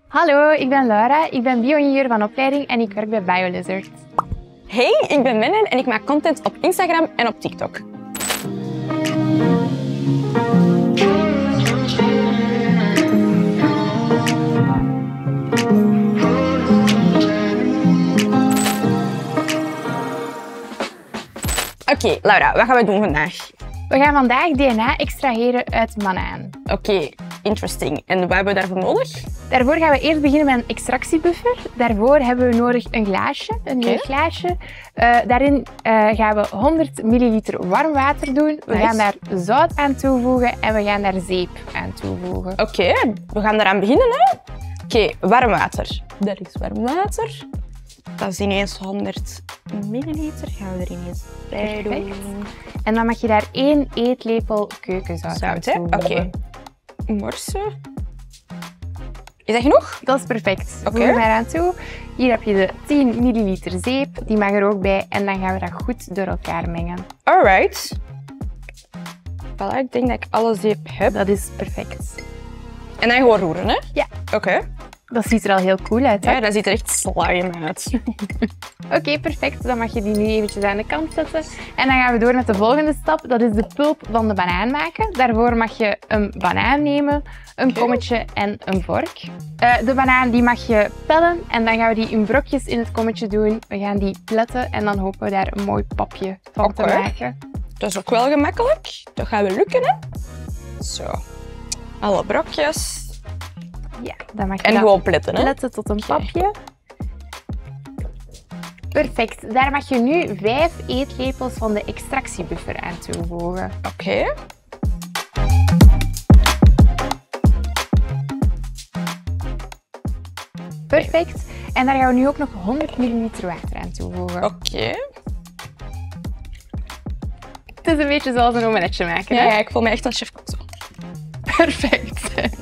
Hallo, ik ben Laura. Ik ben bio-ingenieur van opleiding en ik werk bij BioLizard. Hey, ik ben Mennen en ik maak content op Instagram en op TikTok. Oké, Laura, wat gaan we doen vandaag? We gaan vandaag DNA extraheren uit banaan. Oké, interesting. En wat hebben we daarvoor nodig? Daarvoor gaan we eerst beginnen met een extractiebuffer. Daarvoor hebben we nodig een glaasje, een leeg glaasje. Daarin gaan we 100 milliliter warm water doen. We gaan daar zout aan toevoegen en we gaan daar zeep aan toevoegen. Oké, we gaan eraan beginnen, hè? Oké, warm water. Dat is warm water. Dat is ineens 100 milliliter. Gaan we er ineens bij doen. En dan mag je daar 1 eetlepel keukenzout aan toevoegen. Oké. Morsen. Is dat genoeg? Dat is perfect. Voeg er maar aan toe. Hier heb je de 10 milliliter zeep. Die mag er ook bij. En dan gaan we dat goed door elkaar mengen. Alright. Voilà, ik denk dat ik alle zeep heb. Dat is perfect. En dan gewoon roeren, hè? Ja. Oké. Dat ziet er al heel cool uit, hè? Ja, dat ziet er echt slime uit. Oké, perfect. Dan mag je die nu eventjes aan de kant zetten. En dan gaan we door met de volgende stap. Dat is de pulp van de banaan maken. Daarvoor mag je een banaan nemen, een kommetje en een vork. De banaan die mag je pellen en dan gaan we die in brokjes in het kommetje doen. We gaan die pletten en dan hopen we daar een mooi papje van te maken. Dat is ook wel gemakkelijk. Dat gaat wel lukken, hè? Zo. Alle brokjes. Ja, dan mag je en gewoon pletten, hè? Pletten tot een papje. Perfect. Daar mag je nu 5 eetlepels van de extractiebuffer aan toevoegen. Oké. Perfect. En daar gaan we nu ook nog 100 milliliter water aan toevoegen. Oké. Het is een beetje zoals een omeletje maken, hè? Ja, ik voel me echt een chef-kok zo. Perfect.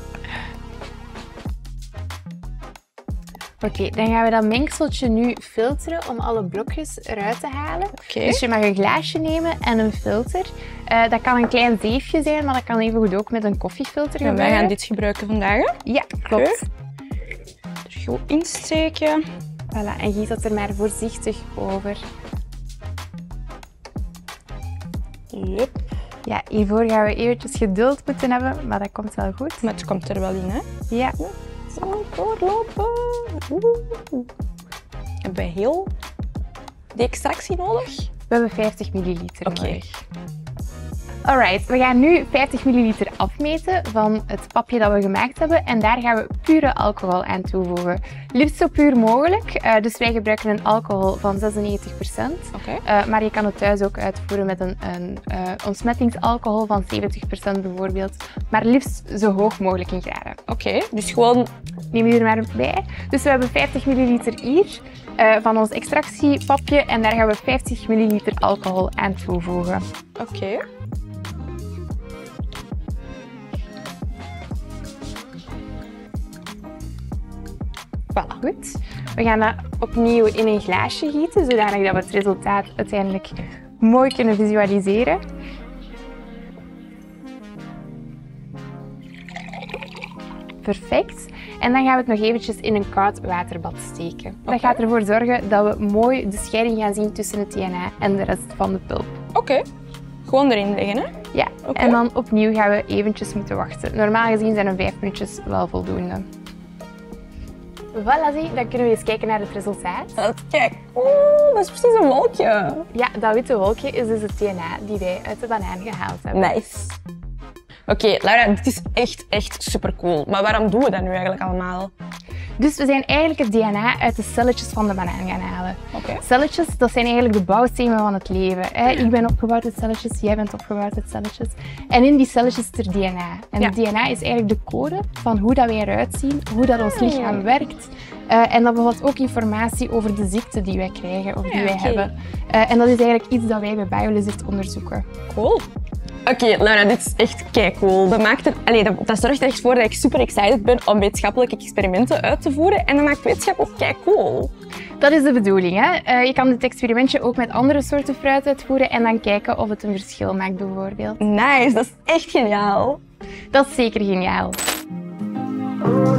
Oké, dan gaan we dat mengseltje nu filteren om alle blokjes eruit te halen. Dus je mag een glaasje nemen en een filter. Dat kan een klein zeefje zijn, maar dat kan evengoed ook met een koffiefilter gebeuren. Wij gaan dit gebruiken vandaag, hè? Ja, klopt. Er goed insteken. Voilà, en giet dat er maar voorzichtig over. Yep. Ja, hiervoor gaan we eventjes geduld moeten hebben, maar dat komt wel goed. Maar het komt er wel in, hè? Ja. Zo, doorlopen. Hebben we heel de extractie nodig? We hebben 50 milliliter nodig. Alright, we gaan nu 50 milliliter afmeten van het papje dat we gemaakt hebben en daar gaan we pure alcohol aan toevoegen. Liefst zo puur mogelijk, dus wij gebruiken een alcohol van 96%. Maar je kan het thuis ook uitvoeren met een ontsmettingsalcohol van 70% bijvoorbeeld, maar liefst zo hoog mogelijk in graden. Oké, dus gewoon... Neem je er maar bij. Dus we hebben 50 milliliter hier van ons extractiepapje en daar gaan we 50 milliliter alcohol aan toevoegen. Oké. Voilà. Goed. We gaan dat opnieuw in een glaasje gieten, zodanig dat we het resultaat uiteindelijk mooi kunnen visualiseren. Perfect. En dan gaan we het nog eventjes in een koud waterbad steken. Dat gaat ervoor zorgen dat we mooi de scheiding gaan zien tussen het DNA en de rest van de pulp. Oké. Gewoon erin leggen, hè? Ja. En dan opnieuw gaan we eventjes moeten wachten. Normaal gezien zijn een 5 minuutjes wel voldoende. Voilà, zie, dan kunnen we eens kijken naar het resultaat. Kijk, dat is precies een wolkje. Ja, dat witte wolkje is dus het DNA die wij uit de banaan gehaald hebben. Nice. Oké, Laura, dit is echt super cool. Maar waarom doen we dat nu eigenlijk allemaal? Dus we zijn eigenlijk het DNA uit de celletjes van de banaan gaan halen. Celletjes, dat zijn eigenlijk de bouwstenen van het leven. Ik ben opgebouwd uit celletjes, jij bent opgebouwd uit celletjes. En in die celletjes is er DNA. En het DNA is eigenlijk de code van hoe dat wij eruit zien, hoe dat ons lichaam werkt. En dat bevat ook informatie over de ziekte die wij krijgen of die wij hebben. En dat is eigenlijk iets dat wij bij BioLizard onderzoeken. Cool. Oké, Laura, dit is echt keicool. Dat zorgt er echt voor dat ik super excited ben om wetenschappelijke experimenten uit te voeren. En dat maakt wetenschap ook keicool. Dat is de bedoeling, hè? Je kan dit experimentje ook met andere soorten fruit uitvoeren en dan kijken of het een verschil maakt, bijvoorbeeld. Nice, dat is echt geniaal. Dat is zeker geniaal.